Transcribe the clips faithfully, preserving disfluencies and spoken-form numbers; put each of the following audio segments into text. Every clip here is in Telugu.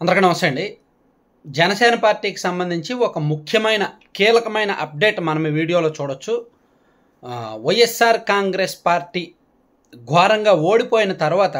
అందరికీ నమస్తే అండి. జనసేన పార్టీకి సంబంధించి ఒక ముఖ్యమైన కీలకమైన అప్డేట్ మనం ఈ వీడియోలో చూడొచ్చు. వైఎస్ఆర్ కాంగ్రెస్ పార్టీ ఘోరంగా ఓడిపోయిన తర్వాత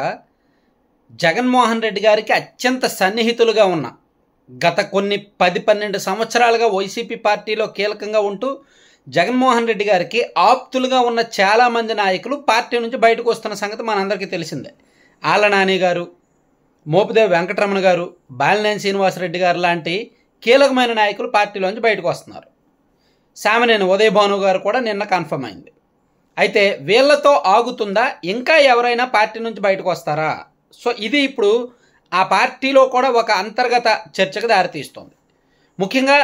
జగన్మోహన్ రెడ్డి గారికి అత్యంత సన్నిహితులుగా ఉన్న గత కొన్ని పది పన్నెండు సంవత్సరాలుగా వైసీపీ పార్టీలో కీలకంగా ఉంటూ జగన్మోహన్ రెడ్డి గారికి ఆప్తులుగా ఉన్న చాలామంది నాయకులు పార్టీ నుంచి బయటకు వస్తున్న సంగతి మనందరికీ తెలిసిందే. ఆళ్ల నాని గారు, మోపిదేవి వెంకటరమణ గారు, బాలినేని శ్రీనివాసరెడ్డి గారు లాంటి కీలకమైన నాయకులు పార్టీలోంచి బయటకు వస్తున్నారు. సామినేని ఉదయ్ భాను గారు కూడా నిన్న కన్ఫర్మ్ అయింది. అయితే వీళ్ళతో ఆగుతుందా, ఇంకా ఎవరైనా పార్టీ నుంచి బయటకు వస్తారా? సో ఇది ఇప్పుడు ఆ పార్టీలో కూడా ఒక అంతర్గత చర్చకు దారితీస్తోంది. ముఖ్యంగా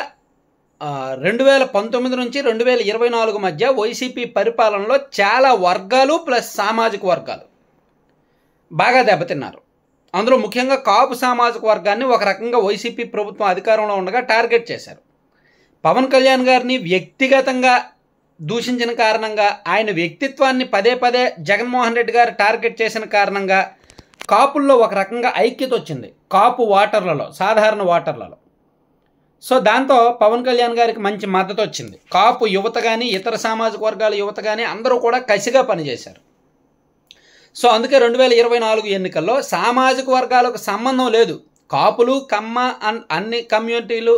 రెండు వేల పంతొమ్మిది నుంచి రెండు వేల ఇరవై నాలుగు మధ్య వైసీపీ పరిపాలనలో చాలా వర్గాలు ప్లస్ సామాజిక వర్గాలు బాగా దెబ్బతిన్నారు. అందులో ముఖ్యంగా కాపు సామాజిక వర్గాన్ని ఒక రకంగా వైసీపీ ప్రభుత్వం అధికారంలో ఉండగా టార్గెట్ చేశారు. పవన్ కళ్యాణ్ గారిని వ్యక్తిగతంగా దూషించిన కారణంగా, ఆయన వ్యక్తిత్వాన్ని పదే పదే జగన్మోహన్ రెడ్డి గారు టార్గెట్ చేసిన కారణంగా కాపుల్లో ఒక రకంగా ఐక్యత వచ్చింది, కాపు ఓటర్లలో, సాధారణ ఓటర్లలో. సో దాంతో పవన్ కళ్యాణ్ గారికి మంచి మద్దతు వచ్చింది. కాపు యువత కానీ ఇతర సామాజిక వర్గాల యువత కానీ అందరూ కూడా కసిగా పనిచేశారు. సో అందుకే రెండు వేల ఇరవై నాలుగు ఎన్నికల్లో సామాజిక వర్గాలకు సంబంధం లేదు, కాపులు కమ్మ అన్ అన్ని కమ్యూనిటీలు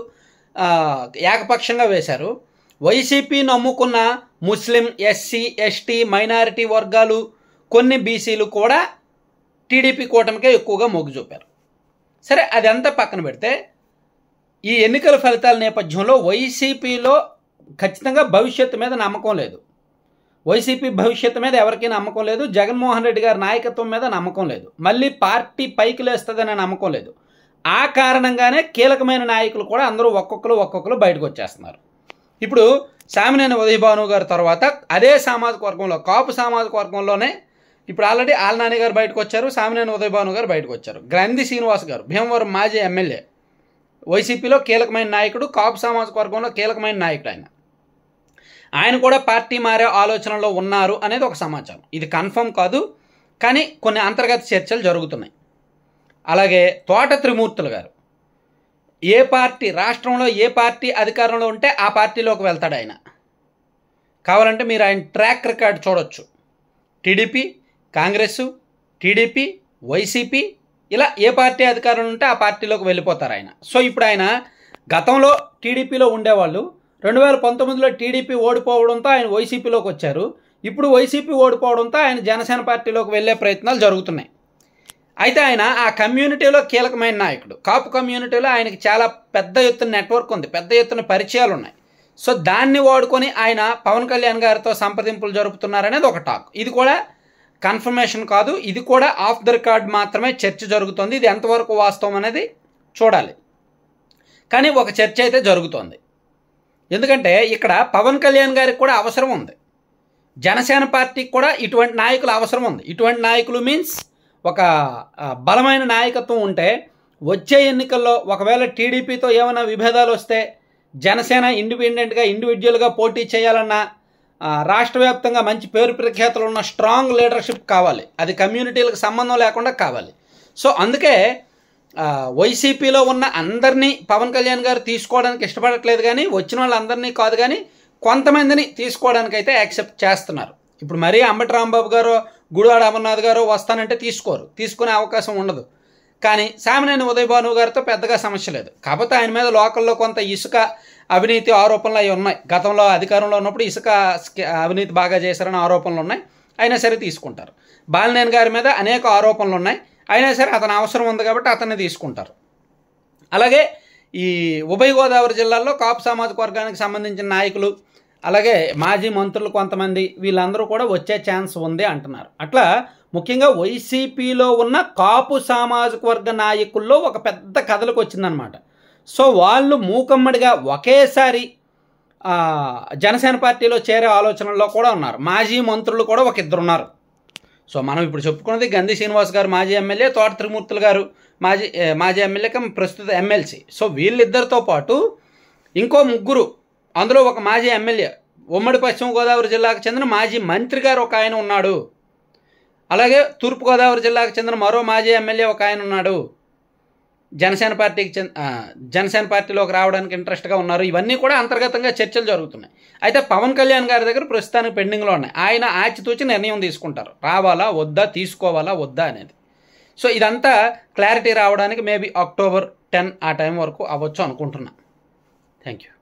ఏకపక్షంగా వేశారు. వైసీపీ నమ్ముకున్న ముస్లిం, ఎస్సీ, ఎస్టీ, మైనారిటీ వర్గాలు, కొన్ని బీసీలు కూడా టీడీపీ కూటమికే ఎక్కువగా మొగ్గు చూపారు. సరే, అదంతా పక్కన పెడితే ఈ ఎన్నికల ఫలితాల నేపథ్యంలో వైసీపీలో ఖచ్చితంగా భవిష్యత్తు మీద నమ్మకం లేదు. వైసీపీ భవిష్యత్తు మీద ఎవరికీ నమ్మకం లేదు. జగన్మోహన్ రెడ్డి గారి నాయకత్వం మీద నమ్మకం లేదు. మళ్ళీ పార్టీ పైకి లేస్తుందనే నమ్మకం లేదు. ఆ కారణంగానే కీలకమైన నాయకులు కూడా అందరూ ఒక్కొక్కరు ఒక్కొక్కరు బయటకు వచ్చేస్తున్నారు. ఇప్పుడు సామినేని ఉదయ్ భాను గారి తర్వాత అదే సామాజిక వర్గంలో, కాపు సామాజిక వర్గంలోనే ఇప్పుడు ఆల్రెడీ ఆళ్ల నాని గారు బయటకు వచ్చారు, సామినేని ఉదయ్ భాను గారు బయటకు వచ్చారు. గ్రంథి శ్రీనివాస్ గారు, భీమవరం మాజీ ఎమ్మెల్యే, వైసీపీలో కీలకమైన నాయకుడు, కాపు సామాజిక వర్గంలో కీలకమైన నాయకుడు. ఆయన ఆయన కూడా పార్టీ మారే ఆలోచనలో ఉన్నారు అనేది ఒక సమాచారం. ఇది కన్ఫర్మ్ కాదు, కానీ కొన్ని అంతర్గత చర్చలు జరుగుతున్నాయి. అలాగే తోట త్రిమూర్తులు గారు, ఏ పార్టీ రాష్ట్రంలో ఏ పార్టీ అధికారంలో ఉంటే ఆ పార్టీలోకి వెళ్తాడు ఆయన. కావాలంటే మీరు ఆయన ట్రాక్ రికార్డ్ చూడొచ్చు. టీడీపీ, కాంగ్రెస్, టీడీపీ, వైసీపీ, ఇలా ఏ పార్టీ అధికారంలో ఉంటే ఆ పార్టీలోకి వెళ్ళిపోతారు ఆయన. సో ఇప్పుడు ఆయన గతంలో టీడీపీలో ఉండేవాళ్ళు, రెండు వేల పంతొమ్మిదిలో టీడీపీ ఓడిపోవడంతో ఆయన వైసీపీలోకి వచ్చారు. ఇప్పుడు వైసీపీ ఓడిపోవడంతో ఆయన జనసేన పార్టీలోకి వెళ్ళే ప్రయత్నాలు జరుగుతున్నాయి. అయితే ఆయన ఆ కమ్యూనిటీలో కీలకమైన నాయకుడు. కాపు కమ్యూనిటీలో ఆయనకి చాలా పెద్ద ఎత్తున నెట్వర్క్ ఉంది, పెద్ద ఎత్తున పరిచయాలు ఉన్నాయి. సో దాన్ని వాడుకొని ఆయన పవన్ కళ్యాణ్ గారితో సంప్రదింపులు జరుపుతున్నారనేది ఒక టాక్. ఇది కూడా కన్ఫర్మేషన్ కాదు, ఇది కూడా ఆఫ్ ద రికార్డ్ మాత్రమే చర్చ జరుగుతుంది. ఇది ఎంతవరకు వాస్తవం అనేది చూడాలి. కానీ ఒక చర్చ అయితే జరుగుతోంది. ఎందుకంటే ఇక్కడ పవన్ కళ్యాణ్ గారికి కూడా అవసరం ఉంది, జనసేన పార్టీకి కూడా ఇటువంటి నాయకులు అవసరం ఉంది. ఇటువంటి నాయకులు మీన్స్ ఒక బలమైన నాయకత్వం ఉంటే వచ్చే ఎన్నికల్లో ఒకవేళ టీడీపీతో ఏమైనా విభేదాలు వస్తే జనసేన ఇండిపెండెంట్గా ఇండివిజువల్గా పోటీ చేయాలన్నా, రాష్ట్ర వ్యాప్తంగా మంచి పేరు ప్రఖ్యాతులు ఉన్న స్ట్రాంగ్ లీడర్షిప్ కావాలి. అది కమ్యూనిటీలకు సంబంధం లేకుండా కావాలి. సో అందుకే వైసీపీలో ఉన్న అందరినీ పవన్ కళ్యాణ్ గారు తీసుకోవడానికి ఇష్టపడట్లేదు, కానీ వచ్చిన వాళ్ళందరినీ కాదు, కానీ కొంతమందిని తీసుకోవడానికి అయితే యాక్సెప్ట్ చేస్తున్నారు. ఇప్పుడు మరీ అంబటి రాంబాబు గారు, గుడివాడ అమర్నాథ్ గారు వస్తానంటే తీసుకోరు, తీసుకునే అవకాశం ఉండదు. కానీ సామినేని ఉదయ్ భాను గారితో పెద్దగా సమస్య లేదు. కాకపోతే ఆయన మీద లోకల్లో కొంత ఇసుక అవినీతి ఆరోపణలు అవి ఉన్నాయి. గతంలో అధికారంలో ఉన్నప్పుడు ఇసుక అవినీతి బాగా చేశారని ఆరోపణలు ఉన్నాయి, అయినా సరే తీసుకుంటారు. బాలినేని గారి మీద అనేక ఆరోపణలు ఉన్నాయి, అయినా సరే అతని అవసరం ఉంది కాబట్టి అతన్ని తీసుకుంటారు. అలాగే ఈ ఉభయ గోదావరి జిల్లాల్లో కాపు సామాజిక వర్గానికి సంబంధించిన నాయకులు, అలాగే మాజీ మంత్రులు కొంతమంది, వీళ్ళందరూ కూడా వచ్చే ఛాన్స్ ఉంది అంటున్నారు. అట్లా ముఖ్యంగా వైసీపీలో ఉన్న కాపు సామాజిక వర్గ నాయకుల్లో ఒక పెద్ద కథలకు వచ్చిందనమాట. సో వాళ్ళు మూకమ్మడిగా ఒకేసారి జనసేన పార్టీలో చేరే ఆలోచనల్లో కూడా ఉన్నారు. మాజీ మంత్రులు కూడా ఒక ఇద్దరు ఉన్నారు. సో మనం ఇప్పుడు చెప్పుకున్నది గంధి శ్రీనివాస్ గారు మాజీ ఎమ్మెల్యే, తోట త్రిమూర్తులు గారు మాజీ మాజీ ఎమ్మెల్యే కమ్ ప్రస్తుత ఎమ్మెల్సీ. సో వీళ్ళిద్దరితో పాటు ఇంకో ముగ్గురు, అందులో ఒక మాజీ ఎమ్మెల్యే, ఉమ్మడి పశ్చిమ గోదావరి జిల్లాకు చెందిన మాజీ మంత్రి గారు ఒక ఆయన ఉన్నాడు. అలాగే తూర్పుగోదావరి జిల్లాకు చెందిన మరో మాజీ ఎమ్మెల్యే ఒక ఆయన ఉన్నాడు. జనసేన పార్టీకి చెంది జనసేన పార్టీలోకి రావడానికి ఇంట్రెస్ట్గా ఉన్నారు. ఇవన్నీ కూడా అంతర్గతంగా చర్చలు జరుగుతున్నాయి. అయితే పవన్ కళ్యాణ్ గారి దగ్గర ప్రస్తుతానికి పెండింగ్లో ఉన్నాయి. ఆయన ఆచితూచి నిర్ణయం తీసుకుంటారు, రావాలా వద్దా, తీసుకోవాలా వద్దా అనేది. సో ఇదంతా క్లారిటీ రావడానికి మేబీ అక్టోబర్ టెన్ ఆ టైం వరకు అవ్వచ్చు అనుకుంటున్నా. Thank you.